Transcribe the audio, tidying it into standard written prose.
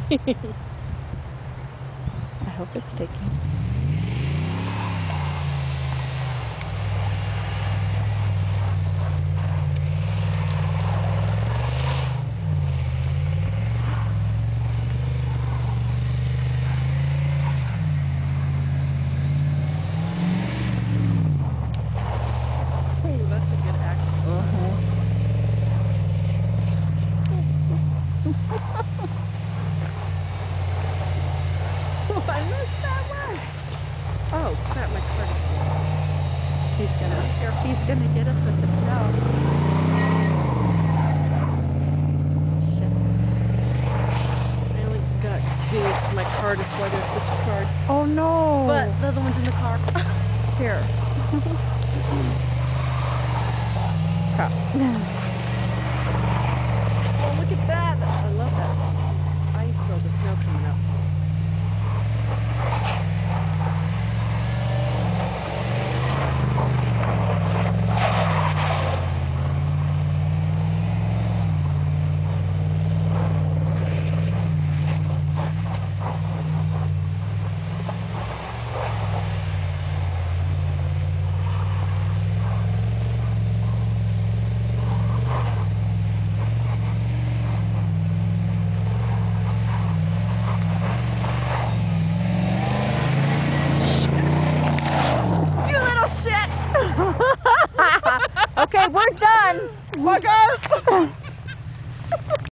I hope it's taking. Ooh, that's a good action. I missed that one. Oh crap, my card is full. He's gonna get us with the snow. Shit. I only got two. My card is why they're switched cards. Oh no! But the other one's in the car. Here. Crap. Oh, look at that. I love that. I feel the snow coming up. Okay, we're done. Bye guys!